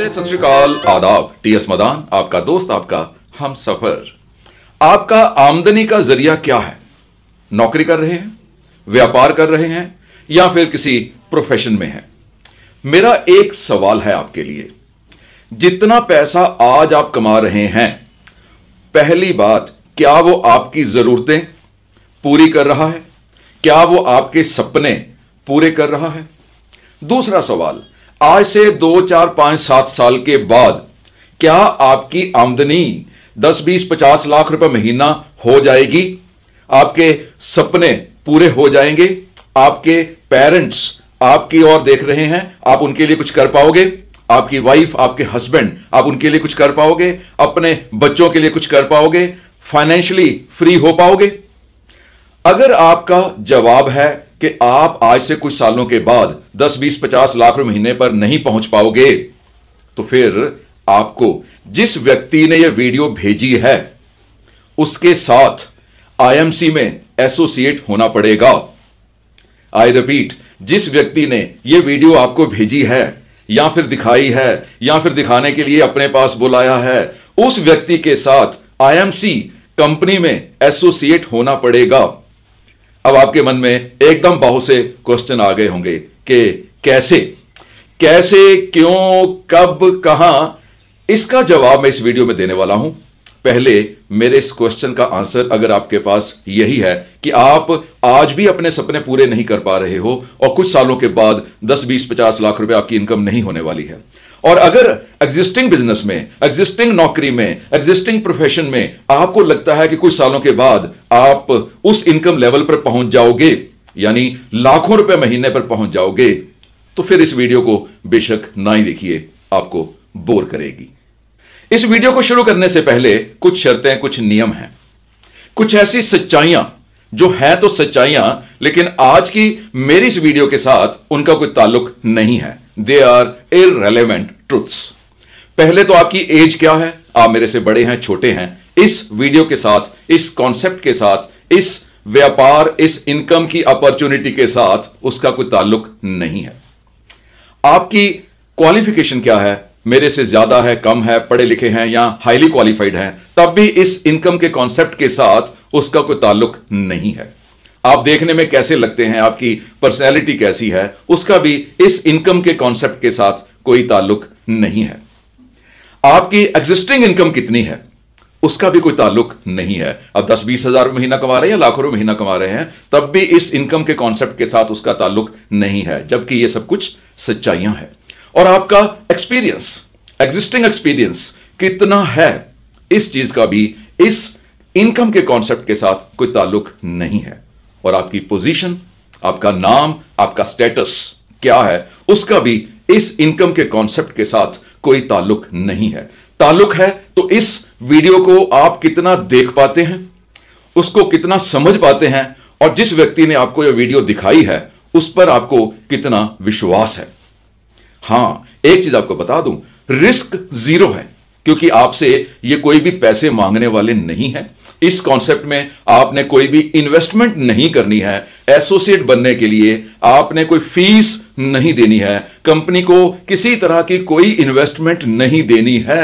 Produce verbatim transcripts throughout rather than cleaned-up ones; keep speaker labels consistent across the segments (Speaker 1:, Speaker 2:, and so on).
Speaker 1: सत श्री अकाल, आदाब। टीएस मदान, आपका दोस्त, आपका हम सफर। आपका आमदनी का जरिया क्या है? नौकरी कर रहे हैं, व्यापार कर रहे हैं, या फिर किसी प्रोफेशन में हैं? मेरा एक सवाल है आपके लिए। जितना पैसा आज आप कमा रहे हैं, पहली बात, क्या वो आपकी जरूरतें पूरी कर रहा है? क्या वो आपके सपने पूरे कर रहा है? दूसरा सवाल, आज से दो चार पांच सात साल के बाद क्या आपकी आमदनी दस बीस पचास लाख रुपए महीना हो जाएगी? आपके सपने पूरे हो जाएंगे? आपके पेरेंट्स आपकी ओर देख रहे हैं, आप उनके लिए कुछ कर पाओगे? आपकी वाइफ, आपके हस्बैंड, आप उनके लिए कुछ कर पाओगे? अपने बच्चों के लिए कुछ कर पाओगे? फाइनेंशियली फ्री हो पाओगे? अगर आपका जवाब है कि आप आज से कुछ सालों के बाद दस बीस पचास लाख रुपए महीने पर नहीं पहुंच पाओगे, तो फिर आपको जिस व्यक्ति ने यह वीडियो भेजी है उसके साथ आईएमसी में एसोसिएट होना पड़ेगा। आई रिपीट, जिस व्यक्ति ने यह वीडियो आपको भेजी है या फिर दिखाई है या फिर दिखाने के लिए अपने पास बुलाया है, उस व्यक्ति के साथ आईएमसी कंपनी में एसोसिएट होना पड़ेगा। अब आपके मन में एकदम बहुत से क्वेश्चन आ गए होंगे कि कैसे कैसे क्यों, कब, कहां। इसका जवाब मैं इस वीडियो में देने वाला हूं। पहले मेरे इस क्वेश्चन का आंसर, अगर आपके पास यही है कि आप आज भी अपने सपने पूरे नहीं कर पा रहे हो और कुछ सालों के बाद दस बीस पचास लाख रुपए आपकी इनकम नहीं होने वाली है, और अगर एग्जिस्टिंग बिजनेस में, एग्जिस्टिंग नौकरी में, एग्जिस्टिंग प्रोफेशन में आपको लगता है कि कुछ सालों के बाद आप उस इनकम लेवल पर पहुंच जाओगे, यानी लाखों रुपए महीने पर पहुंच जाओगे, तो फिर इस वीडियो को बेशक ना ही देखिए, आपको बोर करेगी। इस वीडियो को शुरू करने से पहले कुछ शर्तें, कुछ नियम हैं, कुछ ऐसी सच्चाइयां जो है तो सच्चाइयां, लेकिन आज की मेरी इस वीडियो के साथ उनका कोई ताल्लुक नहीं है। They are irrelevant truths. पहले तो आपकी एज क्या है? आप मेरे से बड़े हैं, छोटे हैं? इस वीडियो के साथ, इस कॉन्सेप्ट के साथ, इस व्यापार, इस इनकम की अपॉर्चुनिटी के साथ उसका कोई ताल्लुक नहीं है। आपकी क्वालिफिकेशन क्या है? मेरे से ज्यादा है, कम है, पढ़े लिखे हैं या हाईली क्वालिफाइड हैं, तब भी इस इनकम के कॉन्सेप्ट के साथ उसका कोई ताल्लुक नहीं है। आप देखने में कैसे लगते हैं, आपकी पर्सनैलिटी कैसी है, उसका भी इस इनकम के कॉन्सेप्ट के साथ कोई ताल्लुक नहीं है। आपकी एग्जिस्टिंग इनकम कितनी है, उसका भी कोई ताल्लुक नहीं है। अब दस बीस हजार महीना कमा रहे हैं या लाखों रुपए महीना कमा रहे हैं, तब भी इस इनकम के कॉन्सेप्ट के साथ उसका ताल्लुक नहीं है, जबकि ये सब कुछ सच्चाइयां हैं। और आपका एक्सपीरियंस, एग्जिस्टिंग एक्सपीरियंस कितना है, इस चीज का भी इस इनकम के कॉन्सेप्ट के साथ कोई ताल्लुक नहीं है। और आपकी पोजीशन, आपका नाम, आपका स्टेटस क्या है, उसका भी इस इनकम के कॉन्सेप्ट के साथ कोई ताल्लुक नहीं है। ताल्लुक है तो इस वीडियो को आप कितना देख पाते हैं, उसको कितना समझ पाते हैं, और जिस व्यक्ति ने आपको यह वीडियो दिखाई है उस पर आपको कितना विश्वास है। हां, एक चीज आपको बता दूं, रिस्क जीरो है, क्योंकि आपसे ये कोई भी पैसे मांगने वाले नहीं है। इस कॉन्सेप्ट में आपने कोई भी इन्वेस्टमेंट नहीं करनी है। एसोसिएट बनने के लिए आपने कोई फीस नहीं देनी है, कंपनी को किसी तरह की कोई इन्वेस्टमेंट नहीं देनी है।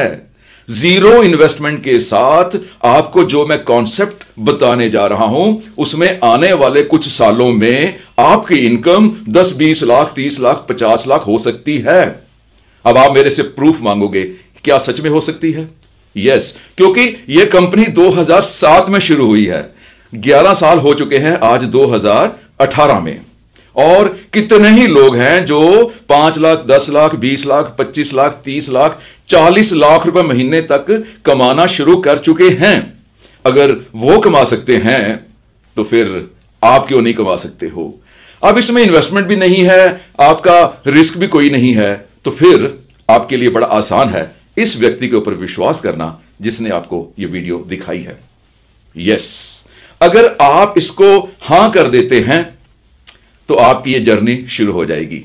Speaker 1: जीरो इन्वेस्टमेंट के साथ आपको जो मैं कॉन्सेप्ट बताने जा रहा हूं, उसमें आने वाले कुछ सालों में आपकी इनकम दस बीस लाख, तीस लाख, पचास लाख हो सकती है। अब आप मेरे से प्रूफ मांगोगे, क्या सच में हो सकती है? यस, क्योंकि यह कंपनी दो हज़ार सात में शुरू हुई है, ग्यारह साल हो चुके हैं आज दो हज़ार अठारह में, और कितने ही लोग हैं जो पांच लाख, दस लाख, बीस लाख, पच्चीस लाख, तीस लाख, चालीस लाख रुपए महीने तक कमाना शुरू कर चुके हैं। अगर वो कमा सकते हैं तो फिर आप क्यों नहीं कमा सकते हो? अब इसमें इन्वेस्टमेंट भी नहीं है, आपका रिस्क भी कोई नहीं है, तो फिर आपके लिए बड़ा आसान है इस व्यक्ति के ऊपर विश्वास करना जिसने आपको यह वीडियो दिखाई है। यस, अगर आप इसको हां कर देते हैं तो आपकी यह जर्नी शुरू हो जाएगी,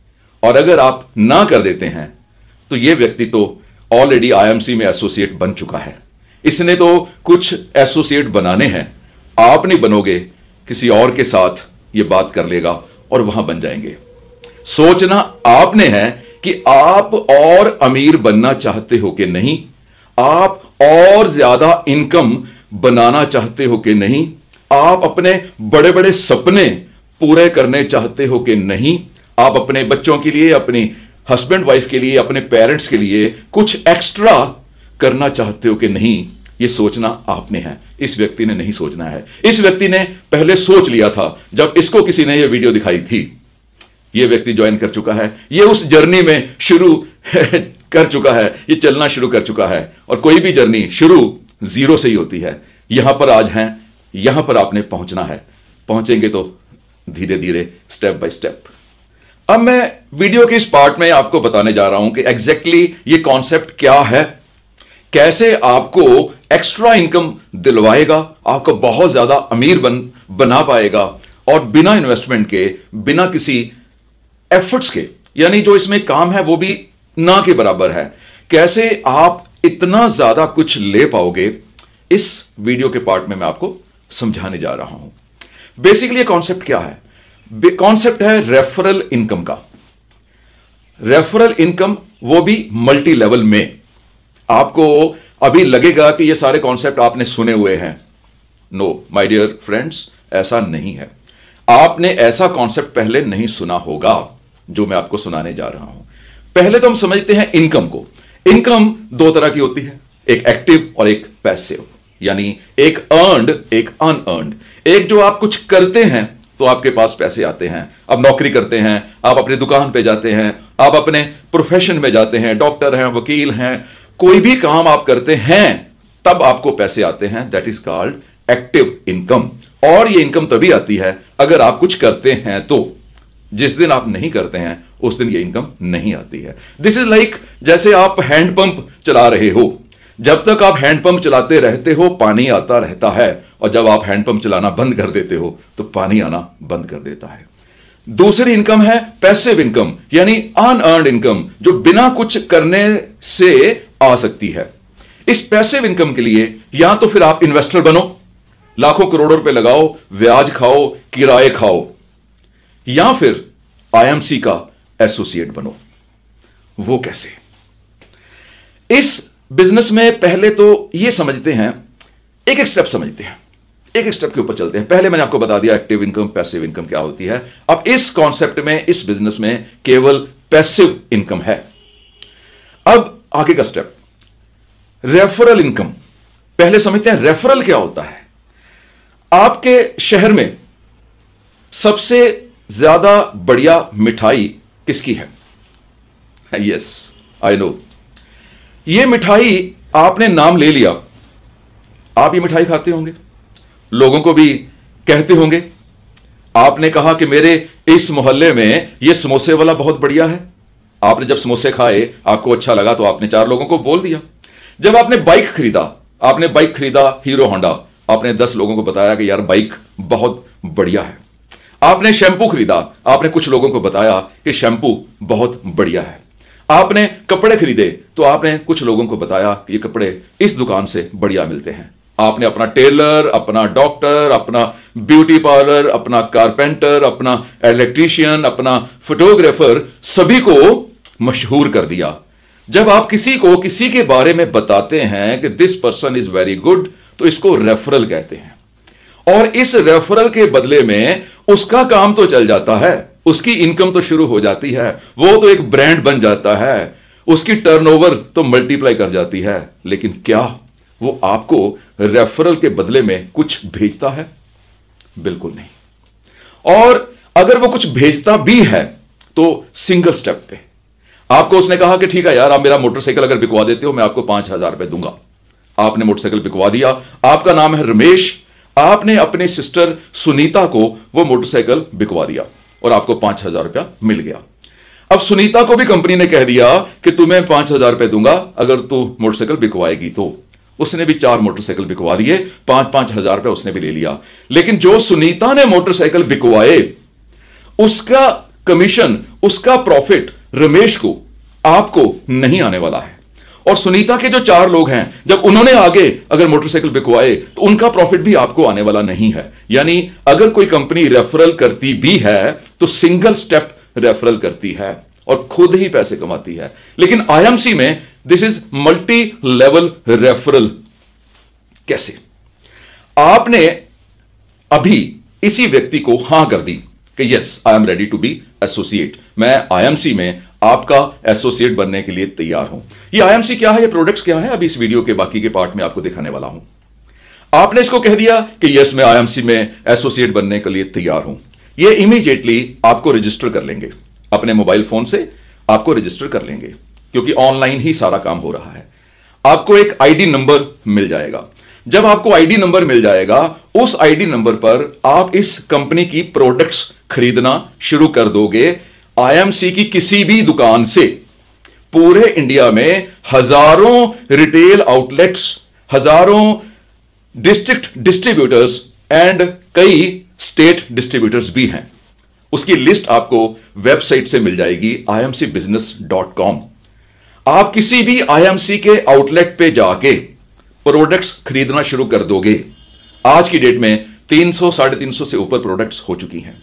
Speaker 1: और अगर आप ना कर देते हैं तो यह व्यक्ति तो ऑलरेडी आईएमसी में एसोसिएट बन चुका है। इसने तो कुछ एसोसिएट बनाने हैं, आप नहीं बनोगे, किसी और के साथ यह बात कर लेगा और वहां बन जाएंगे। सोचना आपने है कि आप और अमीर बनना चाहते हो कि नहीं, आप और ज्यादा इनकम बनाना चाहते हो कि नहीं, आप अपने बड़े बड़े सपने पूरे करने चाहते हो कि नहीं, आप अपने बच्चों के लिए, अपनी हस्बैंड वाइफ के लिए, अपने पेरेंट्स के लिए कुछ एक्स्ट्रा करना चाहते हो कि नहीं, ये सोचना आपने है, इस व्यक्ति ने नहीं सोचना है। इस व्यक्ति ने पहले सोच लिया था जब इसको किसी ने ये वीडियो दिखाई थी। ये व्यक्ति ज्वाइन कर चुका है, ये उस जर्नी में शुरू कर चुका है, ये चलना शुरू कर चुका है। और कोई भी जर्नी शुरू जीरो से ही होती है। यहां पर आज हैं, यहां पर आपने पहुंचना है, पहुंचेंगे तो धीरे धीरे, स्टेप बाय स्टेप। अब मैं वीडियो के इस पार्ट में आपको बताने जा रहा हूं कि एग्जैक्टली ये कॉन्सेप्ट क्या है, कैसे आपको एक्स्ट्रा इनकम दिलवाएगा, आपको बहुत ज्यादा अमीर बन बना पाएगा, और बिना इन्वेस्टमेंट के, बिना किसी एफर्ट्स के, यानी जो इसमें काम है वो भी ना के बराबर है, कैसे आप इतना ज्यादा कुछ ले पाओगे, इस वीडियो के पार्ट में मैं आपको समझाने जा रहा हूं। बेसिकली कॉन्सेप्ट क्या है? कॉन्सेप्ट है रेफरल इनकम का। रेफरल इनकम, वो भी मल्टी लेवल में। आपको अभी लगेगा कि ये सारे कॉन्सेप्ट आपने सुने हुए हैं। नो माय डियर फ्रेंड्स, ऐसा नहीं है। आपने ऐसा कॉन्सेप्ट पहले नहीं सुना होगा जो मैं आपको सुनाने जा रहा हूं। पहले तो हम समझते हैं इनकम को। इनकम दो तरह की होती है, एक एक्टिव और एक पैसिव, यानी एक अर्नड, एक अनअर्नड। एक जो आप कुछ करते हैं तो आपके पास पैसे आते हैं। आप नौकरी करते हैं, आप अपनी दुकान पे जाते हैं, आप अपने प्रोफेशन में जाते हैं, डॉक्टर हैं, वकील हैं, कोई भी काम आप करते हैं तब आपको पैसे आते हैं। That is called active income. और ये इनकम तभी आती है अगर आप कुछ करते हैं तो। जिस दिन आप नहीं करते हैं उस दिन ये इनकम नहीं आती है। दिस इज लाइक जैसे आप हैंडपंप चला रहे हो। जब तक आप हैंडपंप चलाते रहते हो पानी आता रहता है, और जब आप हैंडपंप चलाना बंद कर देते हो तो पानी आना बंद कर देता है। दूसरी इनकम है पैसिव इनकम, यानी अनअर्न्ड इनकम, जो बिना कुछ करने से आ सकती है। इस पैसिव इनकम के लिए या तो फिर आप इन्वेस्टर बनो, लाखों करोड़ों रुपए लगाओ, ब्याज खाओ, किराए खाओ, या फिर आईएमसी का एसोसिएट बनो। वो कैसे? इस बिजनेस में पहले तो यह समझते हैं, एक एक स्टेप समझते हैं, एक एक स्टेप के ऊपर चलते हैं। पहले मैंने आपको बता दिया एक्टिव इनकम, पैसिव इनकम क्या होती है। अब इस कॉन्सेप्ट में, इस बिजनेस में केवल पैसिव इनकम है। अब आगे का स्टेप, रेफरल इनकम। पहले समझते हैं रेफरल क्या होता है। आपके शहर में सबसे ज्यादा बढ़िया मिठाई किसकी है? यस आई नो, ये मिठाई आपने नाम ले लिया, आप ये मिठाई खाते होंगे, लोगों को भी कहते होंगे। आपने कहा कि मेरे इस मोहल्ले में ये समोसे वाला बहुत बढ़िया है। आपने जब समोसे खाए, आपको अच्छा लगा तो आपने चार लोगों को बोल दिया। जब आपने बाइक खरीदा, आपने बाइक खरीदा हीरो होंडा, आपने दस लोगों को बताया कि यार बाइक बहुत बढ़िया है। आपने शैंपू खरीदा, आपने कुछ लोगों को बताया कि शैंपू बहुत बढ़िया है। आपने कपड़े खरीदे तो आपने कुछ लोगों को बताया कि ये कपड़े इस दुकान से बढ़िया मिलते हैं। आपने अपना टेलर, अपना डॉक्टर, अपना ब्यूटी पार्लर, अपना कारपेंटर, अपना इलेक्ट्रीशियन, अपना फोटोग्राफर, सभी को मशहूर कर दिया। जब आप किसी को किसी के बारे में बताते हैं कि this person is very good, तो इसको रेफरल कहते हैं। और इस रेफरल के बदले में उसका काम तो चल जाता है, उसकी इनकम तो शुरू हो जाती है, वो तो एक ब्रांड बन जाता है, उसकी टर्नओवर तो मल्टीप्लाई कर जाती है। लेकिन क्या वो आपको रेफरल के बदले में कुछ भेजता है? बिल्कुल नहीं। और अगर वो कुछ भेजता भी है तो सिंगल स्टेप पे। आपको उसने कहा कि ठीक है यार, आप मेरा मोटरसाइकिल अगर बिकवा देते हो मैं आपको पांच हजार रुपए दूंगा। आपने मोटरसाइकिल बिकवा दिया, आपका नाम है रमेश, आपने अपने सिस्टर सुनीता को वो मोटरसाइकिल बिकवा दिया और आपको पांच हजार रुपया मिल गया। अब सुनीता को भी कंपनी ने कह दिया कि तुम्हें पांच हजार रुपए दूंगा अगर तू मोटरसाइकिल बिकवाएगी तो। उसने भी चार मोटरसाइकिल बिकवा दिए, पांच पांच हजार रुपए उसने भी ले लिया। लेकिन जो सुनीता ने मोटरसाइकिल बिकवाए उसका कमीशन, उसका प्रॉफिट रमेश को, आपको नहीं आने वाला है। और सुनीता के जो चार लोग हैं, जब उन्होंने आगे अगर मोटरसाइकिल बिकवाए तो उनका प्रॉफिट भी आपको आने वाला नहीं है। यानी अगर कोई कंपनी रेफरल करती भी है तो सिंगल स्टेप रेफरल करती है। और खुद ही पैसे कमाती है। लेकिन आईएमसी में this is multi level referral. कैसे? आपने अभी इसी व्यक्ति को हां कर दी कि yes I am ready to be associate, मैं आईएमसी में आपका एसोसिएट बनने के लिए तैयार हूं। ये आईएमसी क्या है, ये प्रोडक्ट्स क्या है, अभी इस वीडियो के बाकी के पार्ट में आपको दिखाने वाला हूं। आपने इसको कह दिया कि यस मैं आईएमसी में एसोसिएट बनने के लिए तैयार हूं। ये इमीडिएटली आपको रजिस्टर कर लेंगे, अपने मोबाइल फोन से आपको रजिस्टर कर लेंगे, क्योंकि ऑनलाइन ही सारा काम हो रहा है। आपको एक आईडी नंबर मिल जाएगा। जब आपको आईडी नंबर मिल जाएगा, उस आईडी नंबर पर आप इस कंपनी की प्रोडक्ट्स खरीदना शुरू कर दोगे। आईएमसी की किसी भी दुकान से पूरे इंडिया में हजारों रिटेल आउटलेट्स, हजारों डिस्ट्रिक्ट डिस्ट्रीब्यूटर्स एंड कई स्टेट डिस्ट्रीब्यूटर्स भी हैं। उसकी लिस्ट आपको वेबसाइट से मिल जाएगी I M C business dot com. आप किसी भी आईएमसी के आउटलेट पे जाके प्रोडक्ट्स खरीदना शुरू कर दोगे। आज की डेट में तीन सौ साढ़े तीन सौ से ऊपर प्रोडक्ट्स हो चुकी हैं।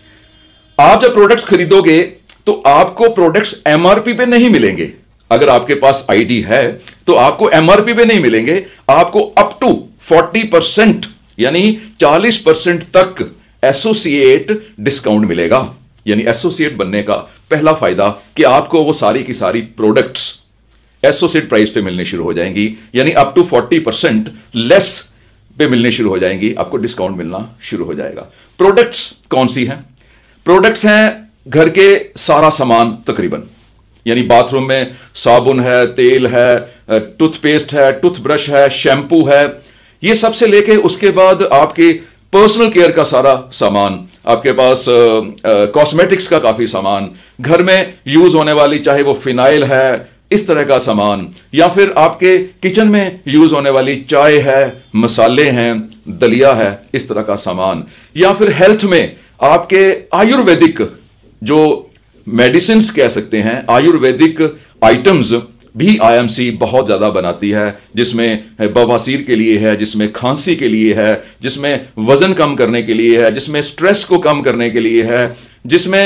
Speaker 1: आप जब प्रोडक्ट्स खरीदोगे तो आपको प्रोडक्ट्स एमआरपी पे नहीं मिलेंगे। अगर आपके पास आईडी है तो आपको एमआरपी पे नहीं मिलेंगे, आपको अप टू चालीस परसेंट यानी चालीस परसेंट तक एसोसिएट डिस्काउंट मिलेगा। यानी एसोसिएट बनने का पहला फायदा कि आपको वो सारी की सारी प्रोडक्ट्स एसोसिएट प्राइस पे मिलने शुरू हो जाएंगी, यानी अप टू चालीस परसेंट लेस पे मिलने शुरू हो जाएंगी, आपको डिस्काउंट मिलना शुरू हो जाएगा। प्रोडक्ट्स कौन सी हैं? प्रोडक्ट्स हैं घर के सारा सामान तकरीबन, यानी बाथरूम में साबुन है, तेल है, टूथपेस्ट है, टूथब्रश है, शैम्पू है, ये सबसे लेके उसके बाद आपके पर्सनल केयर का सारा सामान, आपके पास कॉस्मेटिक्स का काफी सामान, घर में यूज होने वाली चाहे वो फिनाइल है, इस तरह का सामान, या फिर आपके किचन में यूज होने वाली चाय है, मसाले हैं, दलिया है, इस तरह का सामान, या फिर हेल्थ में आपके आयुर्वेदिक जो मेडिसिन कह सकते हैं, आयुर्वेदिक आइटम्स भी आईएमसी बहुत ज्यादा बनाती है, जिसमें बवासीर के लिए है, जिसमें खांसी के लिए है, जिसमें वजन कम करने के लिए है, जिसमें स्ट्रेस को कम करने के लिए है, जिसमें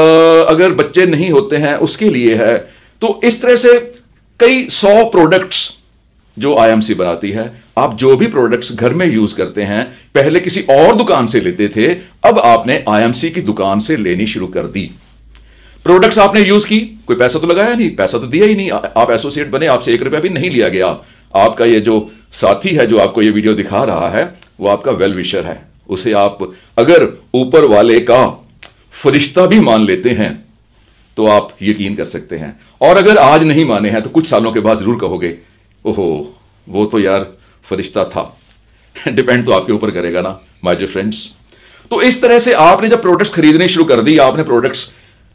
Speaker 1: अगर बच्चे नहीं होते हैं उसके लिए है। तो इस तरह से कई सौ प्रोडक्ट्स जो आईएमसी बनाती है। आप जो भी प्रोडक्ट्स घर में यूज करते हैं पहले किसी और दुकान से लेते थे, अब आपने आईएमसी की दुकान से लेनी शुरू कर दी। प्रोडक्ट्स आपने यूज की, कोई पैसा तो लगाया नहीं, पैसा तो दिया ही नहीं, आप एसोसिएट बने, आपसे एक रुपया भी नहीं लिया गया। आपका ये जो साथी है जो आपको ये वीडियो दिखा रहा है वो आपका वेल विशर है। उसे आप अगर ऊपर वाले का फरिश्ता भी मान लेते हैं तो आप यकीन कर सकते हैं, और अगर आज नहीं माने हैं तो कुछ सालों के बाद जरूर कहोगे ओहो वो तो यार फरिश्ता था। डिपेंड तो आपके ऊपर करेगा ना माय डियर फ्रेंड्स। तो इस तरह से आपने जब प्रोडक्ट्स खरीदने शुरू कर दी, आपने प्रोडक्ट्स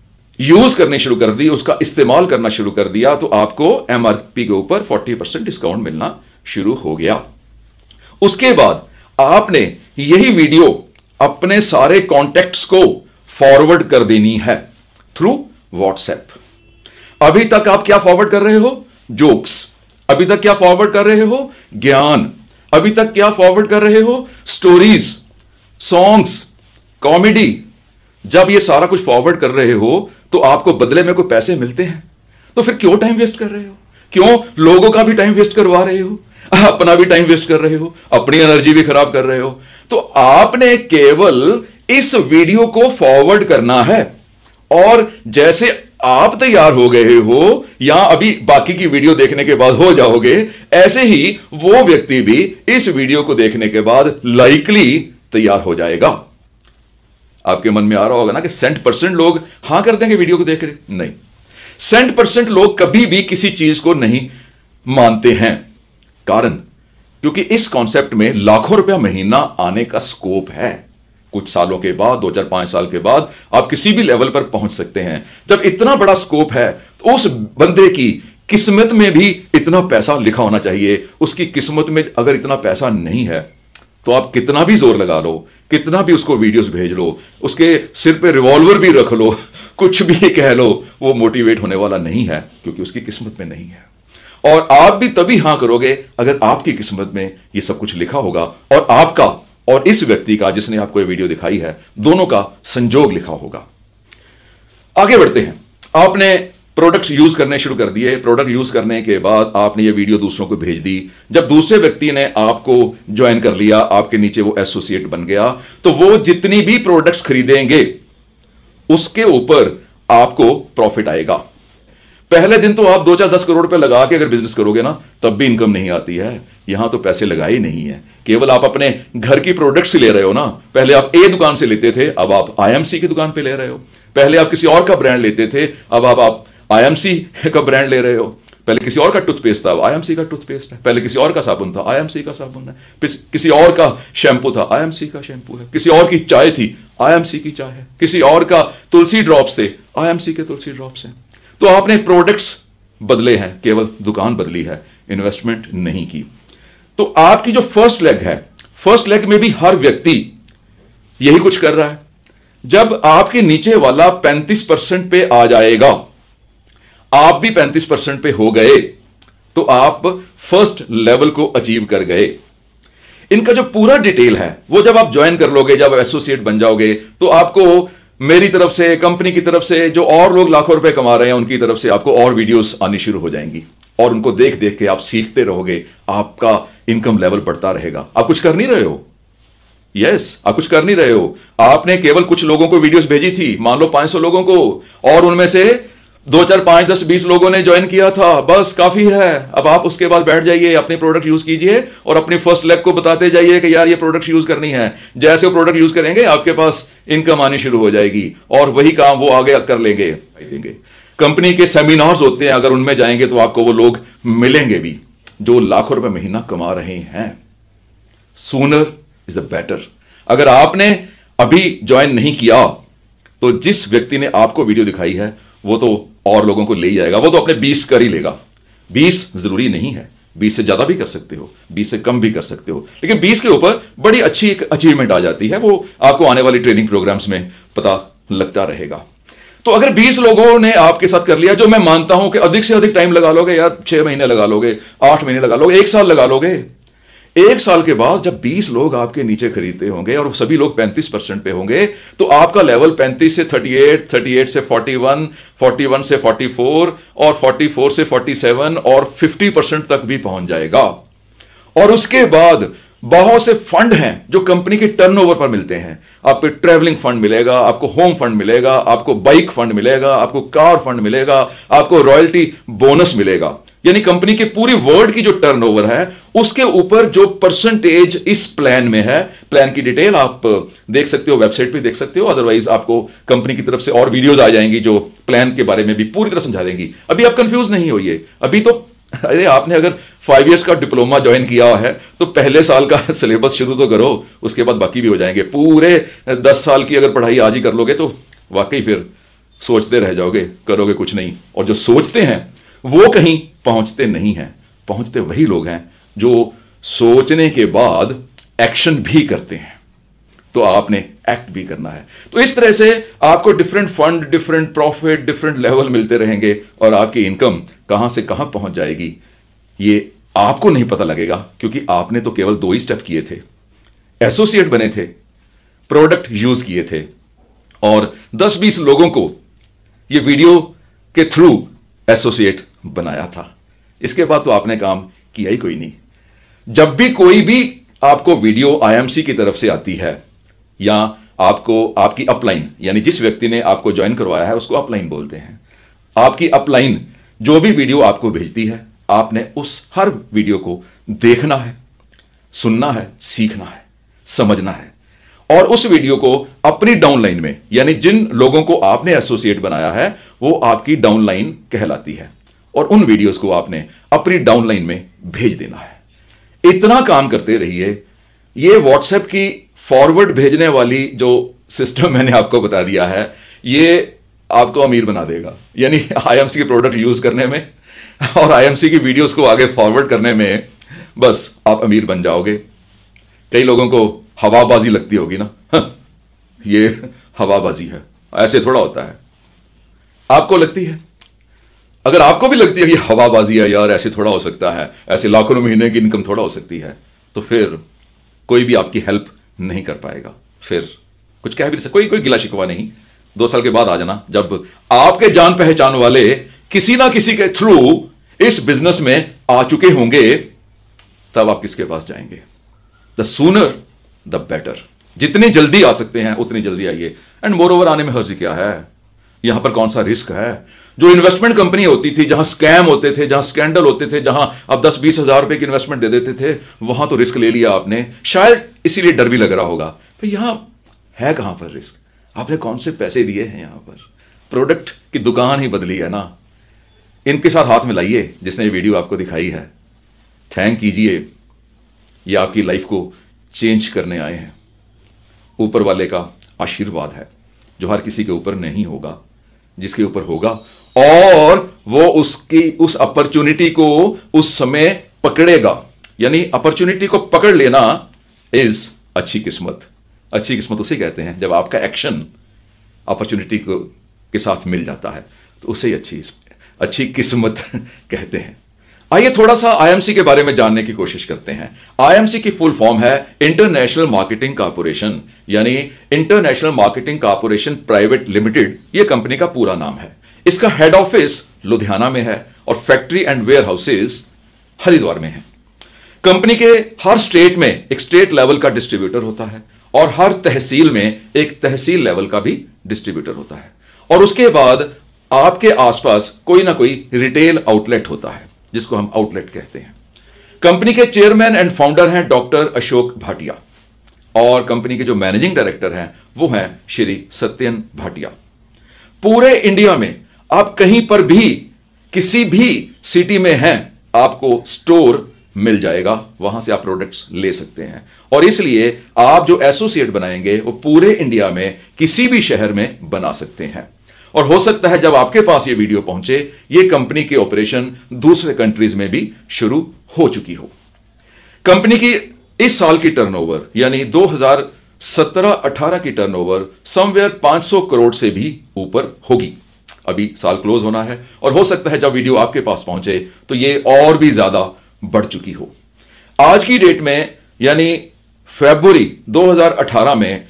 Speaker 1: यूज करने शुरू कर दी, उसका इस्तेमाल करना शुरू कर दिया, तो आपको एमआरपी के ऊपर चालीस परसेंट डिस्काउंट मिलना शुरू हो गया। उसके बाद आपने यही वीडियो अपने सारे कॉन्टेक्ट्स को फॉरवर्ड कर देनी है थ्रू व्हाट्सएप। अभी तक आप क्या फॉरवर्ड कर रहे हो? जोक्स। अभी तक क्या फॉरवर्ड कर रहे हो? ज्ञान। अभी तक क्या फॉरवर्ड कर रहे हो? Stories, songs, comedy. जब ये सारा कुछ फॉरवर्ड कर रहे हो तो आपको बदले में कोई पैसे मिलते हैं, तो फिर क्यों टाइम वेस्ट कर रहे हो? क्यों लोगों का भी टाइम वेस्ट करवा रहे हो, अपना भी टाइम वेस्ट कर रहे हो, अपनी एनर्जी भी खराब कर रहे हो? तो आपने केवल इस वीडियो को फॉरवर्ड करना है, और जैसे आप तैयार हो गए हो या अभी बाकी की वीडियो देखने के बाद हो जाओगे, ऐसे ही वो व्यक्ति भी इस वीडियो को देखने के बाद लाइकली तैयार हो जाएगा। आपके मन में आ रहा होगा ना कि सेंट परसेंट लोग हां कर देंगे वीडियो को देख रहे, नहीं, सेंट परसेंट लोग कभी भी किसी चीज को नहीं मानते हैं। कारण क्योंकि इस कॉन्सेप्ट में लाखों रुपया महीना आने का स्कोप है। कुछ सालों के बाद, दो चार पांच साल के बाद आप किसी भी लेवल पर पहुंच सकते हैं। जब इतना बड़ा स्कोप है तो उस बंदे की किस्मत में भी इतना पैसा लिखा होना चाहिए। उसकी किस्मत में अगर इतना पैसा नहीं है तो आप कितना भी जोर लगा लो, कितना भी उसको वीडियोस भेज लो, उसके सिर पे रिवॉल्वर भी रख लो, कुछ भी कह लो, वो मोटिवेट होने वाला नहीं है, क्योंकि उसकी किस्मत में नहीं है। और आप भी तभी हां करोगे अगर आपकी किस्मत में ये सब कुछ लिखा होगा, और आपका और इस व्यक्ति का जिसने आपको ये वीडियो दिखाई है, दोनों का संजोग लिखा होगा। आगे बढ़ते हैं। आपने प्रोडक्ट्स यूज करने शुरू कर दिए। प्रोडक्ट यूज करने के बाद आपने ये वीडियो दूसरों को भेज दी। जब दूसरे व्यक्ति ने आपको ज्वाइन कर लिया, आपके नीचे वो एसोसिएट बन गया, तो वो जितनी भी प्रोडक्ट्स खरीदेंगे उसके ऊपर आपको प्रॉफिट आएगा। पहले दिन तो आप दो चार दस करोड़ रुपए लगा के अगर बिजनेस करोगे ना, तब भी इनकम नहीं आती है। यहां तो पैसे लगाए ही नहीं है, केवल आप अपने घर की प्रोडक्ट्स ले रहे हो ना। पहले आप ए दुकान से लेते थे, अब आप आईएमसी की दुकान पे ले रहे हो। पहले आप किसी और का ब्रांड लेते थे, अब आप, आप आईएमसी का ब्रांड ले रहे हो। पहले किसी और का टूथपेस्ट था, आईएमसी का टूथपेस्ट है। पहले किसी और का साबुन था, आईएमसी का साबुन है। किसी और का शैंपू था, आईएमसी का शैंपू है। किसी और की चाय थी, आईएमसी की चाय है। किसी और का तुलसी ड्रॉप्स थे, आईएमसी के तुलसी ड्रॉप्स हैं। तो आपने प्रोडक्ट्स बदले हैं, केवल दुकान बदली है, इन्वेस्टमेंट नहीं की। तो आपकी जो फर्स्ट लेग है, फर्स्ट लेग में भी हर व्यक्ति यही कुछ कर रहा है। जब आपके नीचे वाला पैंतीस परसेंट पे आ जाएगा, आप भी पैंतीस परसेंट पे हो गए, तो आप फर्स्ट लेवल को अचीव कर गए। इनका जो पूरा डिटेल है वो जब आप ज्वाइन कर लोगे, जब एसोसिएट बन जाओगे, तो आपको मेरी तरफ से, कंपनी की तरफ से, जो और लोग लाखों रुपए कमा रहे हैं उनकी तरफ से आपको और वीडियोस आनी शुरू हो जाएंगी, और उनको देख देख के आप सीखते रहोगे। आपका इनकम लेवल बढ़ता रहेगा। आप कुछ कर नहीं रहे हो, यस yes, आप कुछ कर नहीं रहे हो। आपने केवल कुछ लोगों को वीडियोस भेजी थी, मान लो पांच सौ लोगों को, और उनमें से दो चार पांच दस बीस लोगों ने ज्वाइन किया था, बस काफी है। अब आप उसके बाद बैठ जाइए, अपने प्रोडक्ट यूज कीजिए और अपनी फर्स्ट लेग को बताते जाइए कि यार ये प्रोडक्ट यूज करनी है। जैसे वो प्रोडक्ट यूज करेंगे, आपके पास इनकम आनी शुरू हो जाएगी, और वही काम वो आगे कर लेंगे। कंपनी के सेमिनार्स होते हैं, अगर उनमें जाएंगे तो आपको वो लोग मिलेंगे भी जो लाखों रुपए महीना कमा रहे हैं। Sooner is the better. अगर आपने अभी ज्वाइन नहीं किया, तो जिस व्यक्ति ने आपको वीडियो दिखाई है वो तो और लोगों को ले ही जाएगा। वो तो अपने बीस कर ही लेगा। बीस जरूरी नहीं है, बीस से ज्यादा भी कर सकते हो, बीस से कम भी कर सकते हो, लेकिन बीस के ऊपर बड़ी अच्छी एक अचीवमेंट आ जाती है। वो आपको आने वाली ट्रेनिंग प्रोग्राम्स में पता लगता रहेगा। तो अगर बीस लोगों ने आपके साथ कर लिया, जो मैं मानता हूं कि अधिक से अधिक टाइम लगा लोगे, यार छह महीने लगा लोगे, आठ महीने लगा लोगे, एक साल लगा लोगे। एक साल के बाद जब बीस लोग आपके नीचे खरीदते होंगे और सभी लोग पैंतीस परसेंट पे होंगे, तो आपका लेवल पैंतीस से अड़तीस, अड़तीस से इकतालीस, इकतालीस से चौवालीस और चौवालीस से सैंतालीस और पचास परसेंट तक भी पहुंच जाएगा। और उसके बाद बहुत से फंड हैं जो कंपनी के टर्नओवर पर मिलते हैं। आपको ट्रैवलिंग फंड मिलेगा, आपको होम फंड मिलेगा, आपको बाइक फंड मिलेगा, आपको कार फंड मिलेगा, आपको रॉयल्टी बोनस मिलेगा। यानी कंपनी के पूरी वर्ल्ड की जो टर्नओवर है उसके ऊपर जो परसेंटेज इस प्लान में है। प्लान की डिटेल आप देख सकते हो, वेबसाइट पे देख सकते हो, अदरवाइज आपको कंपनी की तरफ से और वीडियोस आ जाएंगी जो प्लान के बारे में भी पूरी तरह समझा देंगी। अभी आप कंफ्यूज नहीं होइए। अभी तो अरे आपने अगर फाइव इयर्स का डिप्लोमा ज्वाइन किया है तो पहले साल का सिलेबस शुरू तो करो, उसके बाद बाकी भी हो जाएंगे। पूरे दस साल की अगर पढ़ाई आज ही कर लोगे तो वाकई फिर सोचते रह जाओगे, करोगे कुछ नहीं। और जो सोचते हैं वो कहीं पहुंचते नहीं हैं। पहुंचते वही लोग हैं जो सोचने के बाद एक्शन भी करते हैं। तो आपने एक्ट भी करना है। तो इस तरह से आपको different fund, different profit, different level मिलते रहेंगे, और आपकी इनकम कहां से कहां पहुंच जाएगी ये आपको नहीं पता लगेगा, क्योंकि आपने तो केवल दो ही स्टेप किए थे। एसोसिएट बने थे, प्रोडक्ट यूज किए थे, और दस बीस लोगों को ये वीडियो के थ्रू एसोसिएट बनाया था। इसके बाद तो आपने काम किया ही कोई नहीं। जब भी कोई भी आपको वीडियो आईएमसी की तरफ से आती है, या आपको आपकी अपलाइन, यानी जिस व्यक्ति ने आपको ज्वाइन करवाया है उसको अपलाइन बोलते हैं, आपकी अपलाइन जो भी वीडियो आपको भेजती है, आपने उस हर वीडियो को देखना है, सुनना है, सीखना है, समझना है, और उस वीडियो को अपनी डाउनलाइन में, यानी जिन लोगों को आपने एसोसिएट बनाया है वो आपकी डाउनलाइन कहलाती है, और उन वीडियोस को आपने अपनी डाउनलाइन में भेज देना है। इतना काम करते रहिए। ये व्हाट्सएप की फॉरवर्ड भेजने वाली जो सिस्टम मैंने आपको बता दिया है, ये आपको अमीर बना देगा। यानी आईएमसी के प्रोडक्ट यूज करने में और आईएमसी की वीडियोस को आगे फॉरवर्ड करने में बस आप अमीर बन जाओगे। कई लोगों को हवाबाजी लगती होगी ना, ये हवाबाजी है, ऐसे थोड़ा होता है। आपको लगती है? अगर आपको भी लगती है कि हवाबाजी है, यार ऐसे थोड़ा हो सकता है, ऐसे लाखों महीने की इनकम थोड़ा हो सकती है, तो फिर कोई भी आपकी हेल्प नहीं कर पाएगा। फिर कुछ कह भी नहीं सकता, कोई कोई गिला शिकवा नहीं, दो साल के बाद आ जाना, जब आपके जान पहचान वाले किसी ना किसी के थ्रू इस बिजनेस में आ चुके होंगे, तब आप किसके पास जाएंगे? The sooner the better. जितनी जल्दी आ सकते हैं उतनी जल्दी आइए। एंड मोर ओवर, आने में हर्ज क्या है? यहां पर कौन सा रिस्क है? जो इन्वेस्टमेंट कंपनी होती थी, जहां स्कैम होते थे, जहां स्कैंडल होते थे, जहां आप दस बीस हजार रुपए की इन्वेस्टमेंट दे देते थे, वहां तो रिस्क ले लिया आपने, शायद इसीलिए डर भी लग रहा होगा। तो यहां है कहां पर रिस्क? आपने कौन से पैसे दिए हैं? यहां पर प्रोडक्ट की दुकान ही बदली है ना। इनके साथ हाथ मिलाइए जिसने ये वीडियो आपको दिखाई है, थैंक कीजिए। ये आपकी लाइफ को चेंज करने आए हैं। ऊपर वाले का आशीर्वाद है जो हर किसी के ऊपर नहीं होगा, जिसके ऊपर होगा, और वो उसकी उस अपॉर्चुनिटी को उस समय पकड़ेगा। यानी अपॉर्चुनिटी को पकड़ लेना इज अच्छी किस्मत। अच्छी किस्मत उसे कहते हैं जब आपका एक्शन अपॉर्चुनिटी को के साथ मिल जाता है, तो उसे ही अच्छी अच्छी किस्मत कहते हैं। आइए थोड़ा सा आईएमसी के बारे में जानने की कोशिश करते हैं। आईएमसी की फुल फॉर्म है इंटरनेशनल मार्केटिंग कॉर्पोरेशन, यानी international marketing corporation private limited. यह कंपनी का पूरा नाम है। इसका हेड ऑफिस लुधियाना में है और factory and warehouses Haridwar में है। कंपनी के हर स्टेट में एक स्टेट लेवल का डिस्ट्रीब्यूटर होता है और हर तहसील में एक तहसील लेवल का भी डिस्ट्रीब्यूटर होता है, और उसके बाद आपके आसपास कोई ना कोई रिटेल आउटलेट होता है जिसको हम आउटलेट कहते हैं। कंपनी के चेयरमैन एंड फाउंडर हैं डॉक्टर अशोक भाटिया, और कंपनी के जो मैनेजिंग डायरेक्टर हैं वो हैं श्री सत्यन भाटिया। पूरे इंडिया में आप कहीं पर भी किसी भी सिटी में हैं, आपको स्टोर मिल जाएगा, वहां से आप प्रोडक्ट्स ले सकते हैं। और इसलिए आप जो एसोसिएट बनाएंगे वो पूरे इंडिया में किसी भी शहर में बना सकते हैं। और हो सकता है जब आपके पास ये वीडियो पहुंचे, ये कंपनी के ऑपरेशन दूसरे कंट्रीज में भी शुरू हो चुकी हो। कंपनी की इस साल की टर्नओवर यानी दो हज़ार सत्रह अठारह की टर्नओवर समवेयर पाँच सौ करोड़ से भी ऊपर होगी। अभी साल क्लोज होना है और हो सकता है जब वीडियो आपके पास पहुंचे तो ये और भी ज्यादा बढ़ चुकी हो। आज की डेट में यानी फरवरी दो हज़ार अठारह में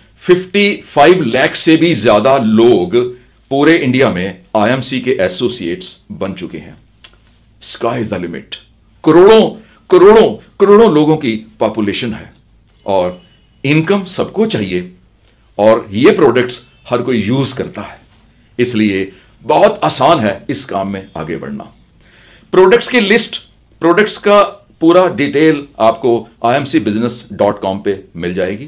Speaker 1: पचपन लाख से भी ज्यादा लोग पूरे इंडिया में आईएमसी के एसोसिएट्स बन चुके हैं। Sky is the limit. करोड़ों करोड़ों करोड़ों लोगों की पॉपुलेशन है और इनकम सबको चाहिए, और ये प्रोडक्ट्स हर कोई यूज करता है, इसलिए बहुत आसान है इस काम में आगे बढ़ना। प्रोडक्ट्स की लिस्ट, प्रोडक्ट्स का पूरा डिटेल आपको I M C business dot com पे मिल जाएगी,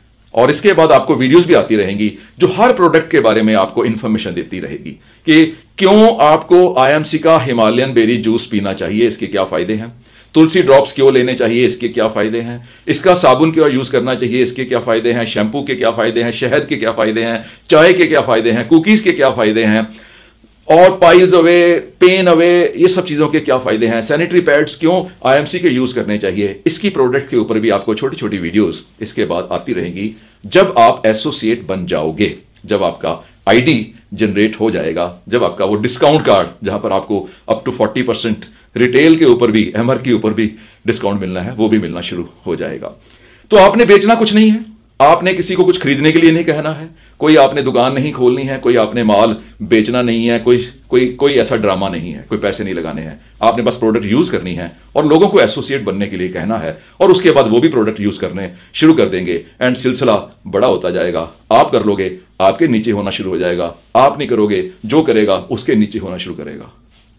Speaker 1: और इसके बाद आपको वीडियोस भी आती रहेंगी जो हर प्रोडक्ट के बारे में आपको इंफॉर्मेशन देती रहेगी कि क्यों आपको आईएमसी का हिमालयन बेरी जूस पीना चाहिए, इसके क्या फायदे हैं, तुलसी ड्रॉप्स क्यों लेने चाहिए, इसके क्या फायदे हैं, इसका साबुन क्यों यूज करना चाहिए, इसके क्या फायदे हैं, शैम्पू के क्या फायदे हैं, शहद के क्या फायदे हैं, चाय के क्या फायदे हैं, कुकीज के क्या फायदे हैं, और पाइल्स अवे, पेन अवे, ये सब चीजों के क्या फायदे हैं, सैनिटरी पैड्स क्यों आईएमसी के यूज करने चाहिए, इसकी प्रोडक्ट के ऊपर भी आपको छोटी छोटी वीडियोस इसके बाद आती रहेंगी जब आप एसोसिएट बन जाओगे, जब आपका आईडी जनरेट हो जाएगा, जब आपका वो डिस्काउंट कार्ड जहां पर आपको अप टू चालीस परसेंट रिटेल के ऊपर भी, एमआर के ऊपर भी डिस्काउंट मिलना है, वो भी मिलना शुरू हो जाएगा। तो आपने बेचना कुछ नहीं है, आपने किसी को कुछ खरीदने के लिए नहीं कहना है, कोई आपने दुकान नहीं खोलनी है, कोई आपने माल बेचना नहीं है, कोई कोई कोई ऐसा ड्रामा नहीं है, कोई पैसे नहीं लगाने हैं। आपने बस प्रोडक्ट यूज करनी है और लोगों को एसोसिएट बनने के लिए कहना है, और उसके बाद वो भी प्रोडक्ट यूज करने शुरू कर देंगे एंड सिलसिला बड़ा होता जाएगा। आप कर लोगे, आपके नीचे होना शुरू हो जाएगा, आप नहीं करोगे, जो करेगा उसके नीचे होना शुरू करेगा।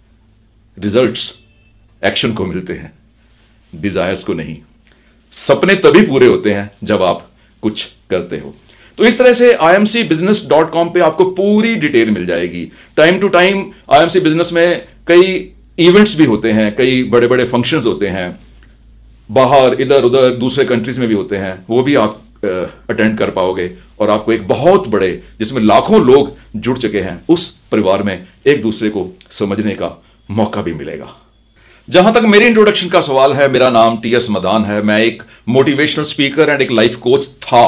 Speaker 1: रिजल्ट्स एक्शन को मिलते हैं, डिजायर्स को नहीं। सपने तभी पूरे होते हैं जब आप कुछ करते हो। तो इस तरह से I M C business dot com पे आपको पूरी डिटेल मिल जाएगी। Time to time I M C business में कई इवेंट्स भी होते हैं, कई बड़े बड़े फंक्शंस होते हैं, बाहर इधर उधर दूसरे कंट्रीज में भी होते हैं, वो भी आप अटेंड कर पाओगे, और आपको एक बहुत बड़े जिसमें लाखों लोग जुड़ चुके हैं उस परिवार में एक दूसरे को समझने का मौका भी मिलेगा। जहां तक मेरी इंट्रोडक्शन का सवाल है, मेरा नाम टी एस मदान है। मैं एक मोटिवेशनल स्पीकर एंड एक लाइफ कोच था,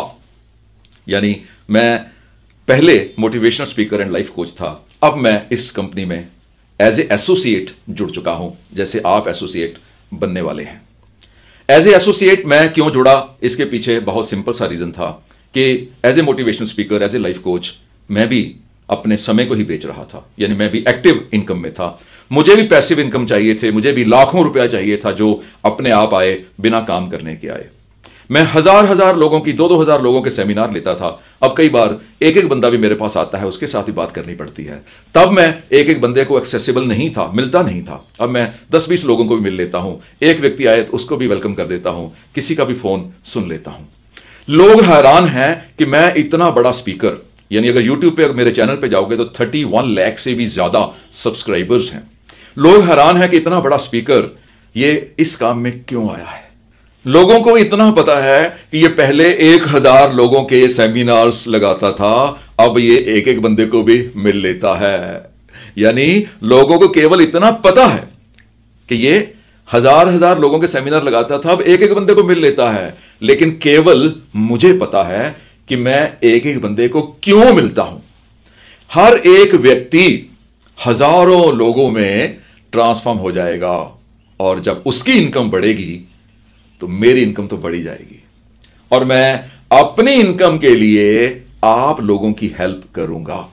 Speaker 1: यानी मैं पहले motivational speaker and life coach था। अब मैं इस कंपनी में एज ए एसोसिएट जुड़ चुका हूं, जैसे आप एसोसिएट बनने वाले हैं। एज ए एसोसिएट मैं क्यों जुड़ा, इसके पीछे बहुत सिंपल सा रीजन था कि as a motivational speaker, as a life coach, मैं भी अपने समय को ही बेच रहा था, यानी मैं भी एक्टिव इनकम में था। मुझे भी पैसिव इनकम चाहिए थे, मुझे भी लाखों रुपया चाहिए था जो अपने आप आए, बिना काम करने के आए। मैं हजार हजार लोगों की, दो दो हजार लोगों के सेमिनार लेता था। अब कई बार एक एक बंदा भी मेरे पास आता है, उसके साथ ही बात करनी पड़ती है। तब मैं एक एक बंदे को एक्सेसिबल नहीं था, मिलता नहीं था। अब मैं दस बीस लोगों को भी मिल लेता हूं, एक व्यक्ति आए तो उसको भी वेलकम कर देता हूं, किसी का भी फोन सुन लेता हूं। लोग हैरान हैं कि मैं इतना बड़ा स्पीकर, यानी अगर यूट्यूब पे मेरे चैनल पे जाओगे तो थर्टी वन लाख से भी ज्यादा सब्सक्राइबर्स हैं। लोग हैरान हैं कि इतना बड़ा स्पीकर ये इस काम में क्यों आया है। लोगों को इतना पता है कि ये पहले एक हजार लोगों के सेमिनार्स लगाता था, अब ये एक एक बंदे को भी मिल लेता है। यानी लोगों को केवल इतना पता है कि ये हजार हजार लोगों के सेमिनार लगाता था, अब एक एक बंदे को मिल लेता है। लेकिन केवल मुझे पता है कि मैं एक एक बंदे को क्यों मिलता हूं। हर एक व्यक्ति हजारों लोगों में ट्रांसफॉर्म हो जाएगा, और जब उसकी इनकम बढ़ेगी तो मेरी इनकम तो बढ़ी जाएगी, और मैं अपनी इनकम के लिए आप लोगों की हेल्प करूंगा।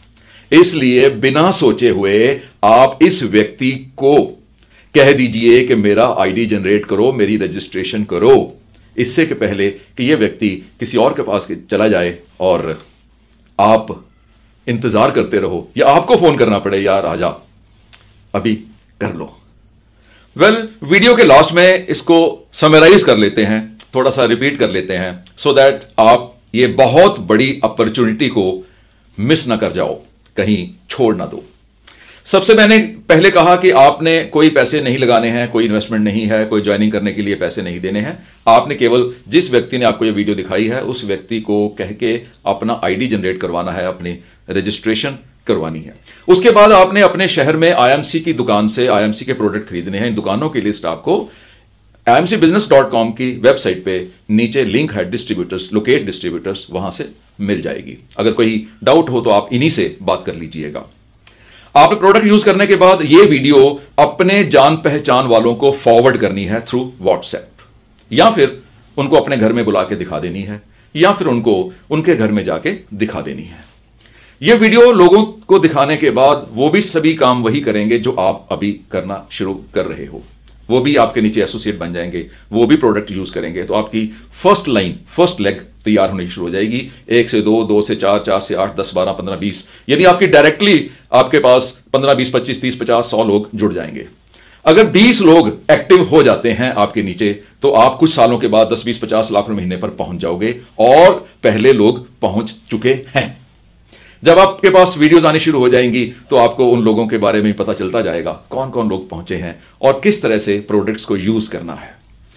Speaker 1: इसलिए बिना सोचे हुए आप इस व्यक्ति को कह दीजिए कि मेरा आईडी जनरेट करो, मेरी रजिस्ट्रेशन करो, इससे के पहले कि यह व्यक्ति किसी और के पास चला जाए और आप इंतजार करते रहो या आपको फोन करना पड़े, यार आजा अभी कर लो। वेल well, वीडियो के लास्ट में इसको समराइज कर लेते हैं, थोड़ा सा रिपीट कर लेते हैं, सो दैट आप ये बहुत बड़ी अपॉर्चुनिटी को मिस ना कर जाओ, कहीं छोड़ ना दो। सबसे मैंने पहले कहा कि आपने कोई पैसे नहीं लगाने हैं, कोई इन्वेस्टमेंट नहीं है, कोई ज्वाइनिंग करने के लिए पैसे नहीं देने हैं। आपने केवल जिस व्यक्ति ने आपको ये वीडियो दिखाई है उस व्यक्ति को कह के अपना आईडी जनरेट करवाना है, अपनी रजिस्ट्रेशन करवानी है। उसके बाद आपने अपने शहर में आईएमसी की दुकान से आईएमसी के प्रोडक्ट खरीदने हैं। इन दुकानों की लिस्ट आपको I M C business dot com की वेबसाइट पे नीचे लिंक है डिस्ट्रीब्यूटर्स, लोकेट डिस्ट्रीब्यूटर्स, वहां से मिल जाएगी। अगर कोई डाउट हो तो आप इन्हीं से बात कर लीजिएगा। आपने प्रोडक्ट यूज करने के बाद ये वीडियो अपने जान पहचान वालों को फॉरवर्ड करनी है थ्रू व्हाट्सएप, या फिर उनको अपने घर में बुला के दिखा देनी है, या फिर उनको उनके घर में जाके दिखा देनी है। यह वीडियो लोगों को दिखाने के बाद वो भी सभी काम वही करेंगे जो आप अभी करना शुरू कर रहे हो। वो भी आपके नीचे एसोसिएट बन जाएंगे, वो भी प्रोडक्ट यूज करेंगे, तो आपकी फर्स्ट लाइन, फर्स्ट लेग तैयार होनी शुरू हो जाएगी। एक से दो, दो से चार, चार से आठ, दस, बारह, पंद्रह, बीस, यदि आपकी डायरेक्टली आपके पास पंद्रह, बीस, पच्चीस, तीस, पचास, सौ लोग जुड़ जाएंगे। अगर बीस लोग एक्टिव हो जाते हैं आपके नीचे, तो आप कुछ सालों के बाद दस, बीस, पचास लाख रुपए महीने पर पहुंच जाओगे, और पहले लोग पहुंच चुके हैं। जब आपके पास वीडियोस आनी शुरू हो जाएंगी तो आपको उन लोगों के बारे में पता चलता जाएगा, कौन कौन लोग पहुंचे हैं और किस तरह से प्रोडक्ट्स को यूज करना है।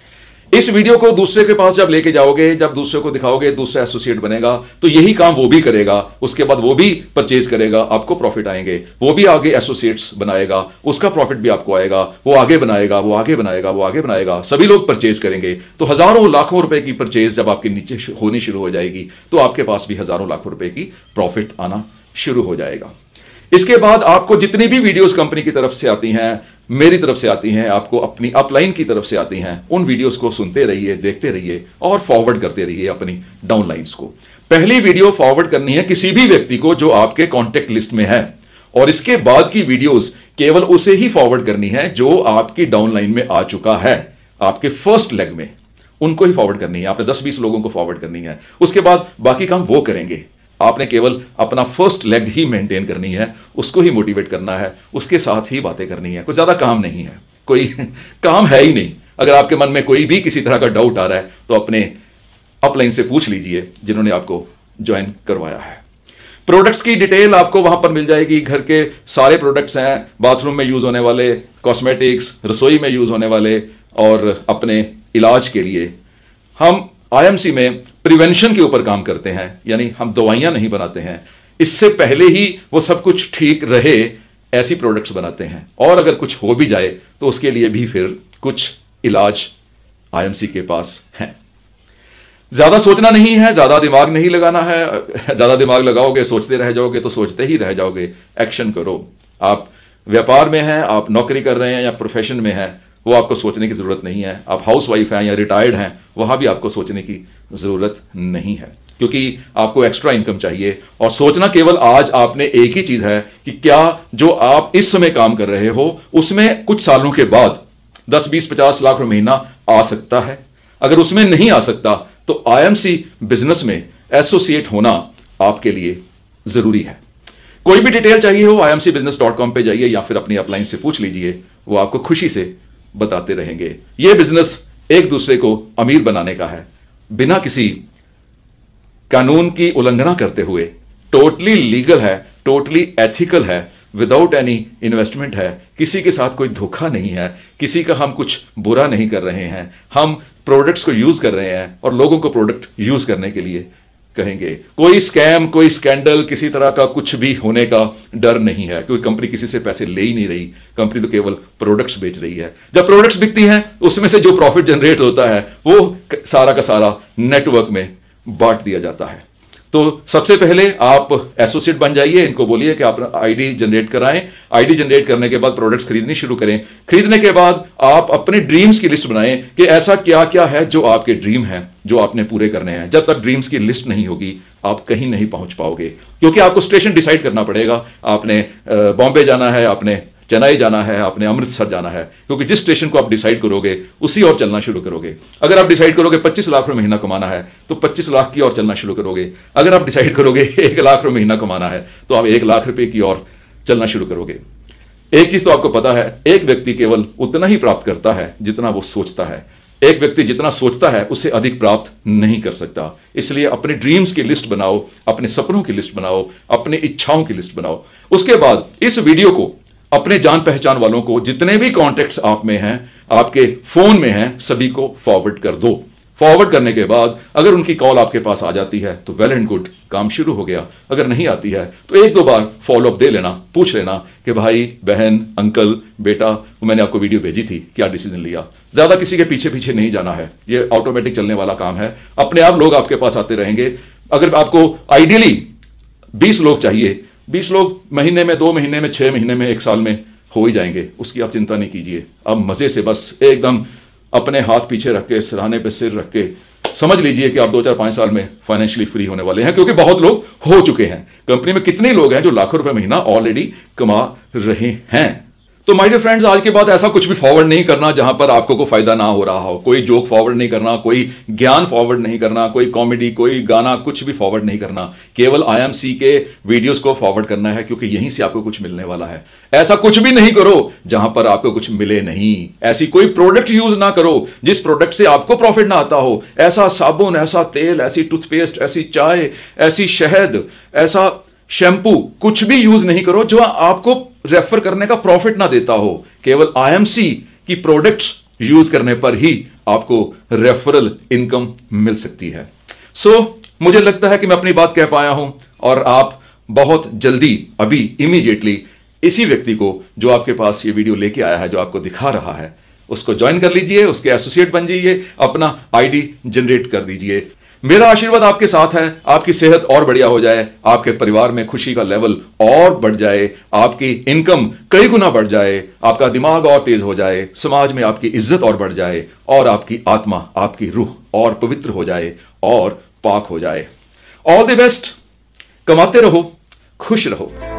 Speaker 1: इस वीडियो को दूसरे के पास जब लेके जाओगे, जब दूसरे को दिखाओगे, दूसरा एसोसिएट बनेगा, तो यही काम वो भी करेगा। उसके बाद वो भी परचेज करेगा, आपको प्रॉफिट आएंगे। वो भी आगे एसोसिएट्स बनाएगा, उसका प्रॉफिट भी आपको आएगा। वो आगे बनाएगा, वो आगे बनाएगा, वो आगे बनाएगा, सभी लोग परचेज करेंगे। तो हजारों लाखों रुपए की परचेज जब आपके नीचे होनी शुरू हो जाएगी, तो आपके पास भी हजारों लाखों रुपए की प्रॉफिट आना शुरू हो जाएगा। इसके बाद आपको जितनी भी वीडियोस कंपनी की तरफ से आती हैं, मेरी तरफ से आती हैं, आपको अपनी अपलाइन की तरफ से आती हैं, उन वीडियोस को सुनते रहिए, देखते रहिए और फॉरवर्ड करते रहिए अपनी डाउनलाइंस को। पहली वीडियो फॉरवर्ड करनी है किसी भी व्यक्ति को जो आपके कॉन्टेक्ट लिस्ट में है, और इसके बाद की वीडियोस केवल उसे ही फॉरवर्ड करनी है जो आपकी डाउनलाइन में आ चुका है। आपके फर्स्ट लेग में उनको ही फॉरवर्ड करनी है। आपने दस बीस लोगों को फॉरवर्ड करनी है, उसके बाद बाकी काम वो करेंगे। आपने केवल अपना फर्स्ट लेग ही मेंटेन करनी है, उसको ही मोटिवेट करना है, उसके साथ ही बातें करनी है। कुछ ज्यादा काम नहीं है, कोई काम है ही नहीं। अगर आपके मन में कोई भी किसी तरह का डाउट आ रहा है तो अपने अपलाइन से पूछ लीजिए जिन्होंने आपको ज्वाइन करवाया है। प्रोडक्ट्स की डिटेल आपको वहां पर मिल जाएगी। घर के सारे प्रोडक्ट्स हैं, बाथरूम में यूज होने वाले, कॉस्मेटिक्स, रसोई में यूज होने वाले, और अपने इलाज के लिए। हम आईएमसी में प्रिवेंशन के ऊपर काम करते हैं, यानी हम दवाइयां नहीं बनाते हैं, इससे पहले ही वो सब कुछ ठीक रहे ऐसी प्रोडक्ट्स बनाते हैं। और अगर कुछ हो भी जाए तो उसके लिए भी फिर कुछ इलाज आईएमसी के पास है। ज्यादा सोचना नहीं है, ज्यादा दिमाग नहीं लगाना है। ज्यादा दिमाग लगाओगे, सोचते रह जाओगे तो सोचते ही रह जाओगे। एक्शन करो। आप व्यापार में हैं, आप नौकरी कर रहे हैं या प्रोफेशन में हैं, वो आपको सोचने की जरूरत नहीं है। आप हाउस वाइफ हैं या रिटायर्ड हैं, वहां भी आपको सोचने की जरूरत नहीं है। क्योंकि आपको एक्स्ट्रा इनकम चाहिए। और सोचना केवल आज आपने एक ही चीज है कि क्या जो आप इस समय काम कर रहे हो उसमें कुछ सालों के बाद दस बीस पचास लाख रुपए महीना आ सकता है। अगर उसमें नहीं आ सकता तो आईएमसी बिजनेस में एसोसिएट होना आपके लिए जरूरी है। कोई भी डिटेल चाहिए हो I M C business dot com पे जाइए या फिर अपनी अपलाइन से पूछ लीजिए, वो आपको खुशी से बताते रहेंगे। यह बिजनेस एक दूसरे को अमीर बनाने का है, बिना किसी कानून की उल्लंघना करते हुए। टोटली लीगल है, टोटली एथिकल है, विदाउट एनी इन्वेस्टमेंट है, किसी के साथ कोई धोखा नहीं है, किसी का हम कुछ बुरा नहीं कर रहे हैं। हम प्रोडक्ट्स को यूज कर रहे हैं और लोगों को प्रोडक्ट यूज करने के लिए कहेंगे। कोई स्कैम, कोई स्कैंडल, किसी तरह का कुछ भी होने का डर नहीं है, क्योंकि कंपनी किसी से पैसे ले ही नहीं रही। कंपनी तो केवल प्रोडक्ट्स बेच रही है। जब प्रोडक्ट्स बिकती हैं उसमें से जो प्रॉफिट जनरेट होता है वो सारा का सारा नेटवर्क में बांट दिया जाता है। तो सबसे पहले आप एसोसिएट बन जाइए, इनको बोलिए कि आप आईडी जनरेट कराएं। आईडी जनरेट करने के बाद प्रोडक्ट्स खरीदनी शुरू करें। खरीदने के बाद आप अपने ड्रीम्स की लिस्ट बनाएं कि ऐसा क्या क्या है जो आपके ड्रीम हैं, जो आपने पूरे करने हैं। जब तक ड्रीम्स की लिस्ट नहीं होगी आप कहीं नहीं पहुंच पाओगे, क्योंकि आपको स्टेशन डिसाइड करना पड़ेगा। आपने बॉम्बे जाना है, आपने चेन्नई जाना है, आपने अमृतसर जाना है, क्योंकि जिस स्टेशन को आप डिसाइड करोगे उसी और चलना शुरू करोगे। अगर आप डिसाइड करोगे पच्चीस लाख रुपए महीना कमाना है तो पच्चीस लाख की ओर चलना शुरू करोगे। अगर आप डिसाइड करोगे एक लाख रुपए महीना कमाना है तो आप एक लाख रुपए की ओर चलना शुरू करोगे। एक चीज तो आपको पता है, एक व्यक्ति केवल उतना ही प्राप्त करता है जितना वो सोचता है। एक व्यक्ति जितना सोचता है उससे अधिक प्राप्त नहीं कर सकता। इसलिए अपने ड्रीम्स की लिस्ट बनाओ, अपने सपनों की लिस्ट बनाओ, अपनी इच्छाओं की लिस्ट बनाओ। उसके बाद इस वीडियो को अपने जान पहचान वालों को, जितने भी कॉन्टेक्ट्स आप में हैं, आपके फोन में हैं, सभी को फॉरवर्ड कर दो। फॉरवर्ड करने के बाद अगर उनकी कॉल आपके पास आ जाती है तो वेल एंड गुड, काम शुरू हो गया। अगर नहीं आती है तो एक दो बार फॉलोअप दे लेना, पूछ लेना कि भाई, बहन, अंकल, बेटा, मैंने आपको वीडियो भेजी थी, क्या डिसीजन लिया। ज्यादा किसी के पीछे पीछे नहीं जाना है, ये ऑटोमेटिक चलने वाला काम है। अपने आप लोग आपके पास आते रहेंगे। अगर आपको आइडियली बीस लोग चाहिए, बीस लोग महीने में, दो महीने में, छह महीने में, एक साल में हो ही जाएंगे, उसकी आप चिंता नहीं कीजिए। अब मजे से बस एकदम अपने हाथ पीछे रख के, सिरहाने पे सिर रख के समझ लीजिए कि आप दो चार पांच साल में फाइनेंशियली फ्री होने वाले हैं, क्योंकि बहुत लोग हो चुके हैं। कंपनी में कितने लोग हैं जो लाखों रुपए महीना ऑलरेडी कमा रहे हैं। तो माय डियर फ्रेंड्स, आज के बाद ऐसा कुछ भी फॉरवर्ड नहीं करना जहां पर आपको कोई फायदा ना हो रहा हो। कोई जोक फॉरवर्ड नहीं करना, कोई ज्ञान फॉरवर्ड नहीं करना, कोई कॉमेडी, कोई गाना, कुछ भी फॉरवर्ड नहीं करना। केवल आईएमसी के वीडियोस को फॉरवर्ड करना है, क्योंकि यहीं से आपको कुछ मिलने वाला है। ऐसा कुछ भी नहीं करो जहां पर आपको कुछ मिले नहीं। ऐसी कोई प्रोडक्ट यूज ना करो जिस प्रोडक्ट से आपको प्रॉफिट ना आता हो। ऐसा साबुन, ऐसा तेल, ऐसी टूथपेस्ट, ऐसी चाय, ऐसी शहद, ऐसा शैम्पू कुछ भी यूज नहीं करो जो आपको रेफर करने का प्रॉफिट ना देता हो। केवल आईएमसी की प्रोडक्ट्स यूज करने पर ही आपको रेफरल इनकम मिल सकती है। सो so, मुझे लगता है कि मैं अपनी बात कह पाया हूं और आप बहुत जल्दी, अभी इमीडिएटली इसी व्यक्ति को जो आपके पास ये वीडियो लेके आया है, जो आपको दिखा रहा है, उसको ज्वाइन कर लीजिए, उसके एसोसिएट बन जाइए, अपना आईडी जनरेट कर दीजिए। मेरा आशीर्वाद आपके साथ है, आपकी सेहत और बढ़िया हो जाए, आपके परिवार में खुशी का लेवल और बढ़ जाए, आपकी इनकम कई गुना बढ़ जाए, आपका दिमाग और तेज हो जाए, समाज में आपकी इज्जत और बढ़ जाए और आपकी आत्मा, आपकी रूह और पवित्र हो जाए और पाक हो जाए। ऑल द बेस्ट, कमाते रहो, खुश रहो।